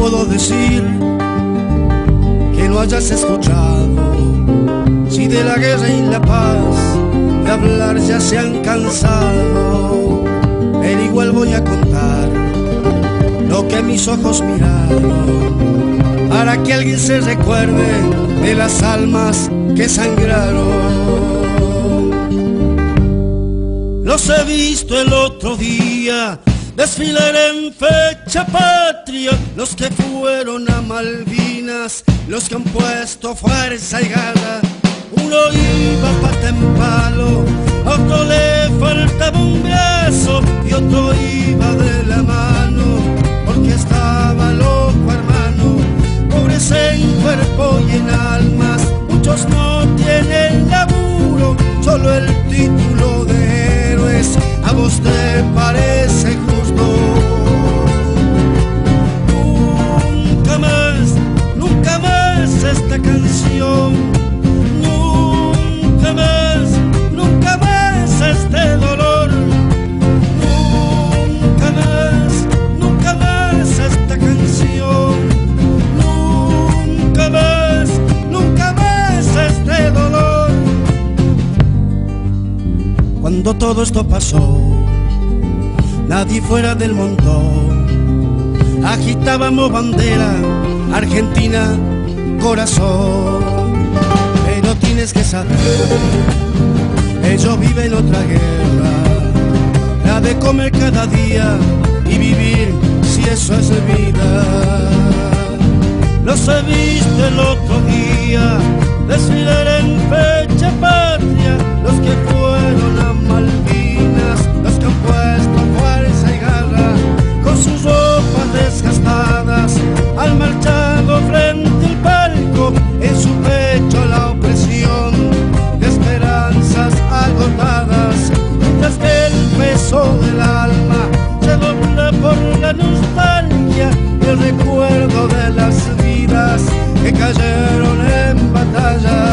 puedo decir que no hayas escuchado. Si de la guerra y la paz de hablar ya se han cansado, pero igual voy a contar lo que mis ojos miraron, para que alguien se recuerde de las almas que sangraron. Los he visto el otro día desfilar en fecha patria, los que fueron a Malvinas, los que han puesto fuerza y garra. Uno iba pata en palo, a otro le faltaba un brazo y otro iba de la mano, porque estaba loco hermano, pobres en cuerpo y en almas. Muchos no tienen laburo, solo el título de héroes. ¿A vos te parece justo? Nunca más esta canción, nunca más este dolor, nunca más esta canción, nunca más este dolor. Cuando todo esto pasó, nadie fuera del montón, agitábamos bandera, Argentina, corazón. Pero tienes que saber, ellos viven otra guerra, la de comer cada día y vivir, si eso es vida. Los he visto el otro día desfilar en fecha patria, los que fueron a Malvinas, los que han puesto fuerza y garra, con sus ropas desgastadas, han marchado frente al palco, en su pecho la opresión de esperanzas agotadas, mientras que el peso del alma se dobla por la nostalgia y el recuerdo de las vidas que cayeron en batalla.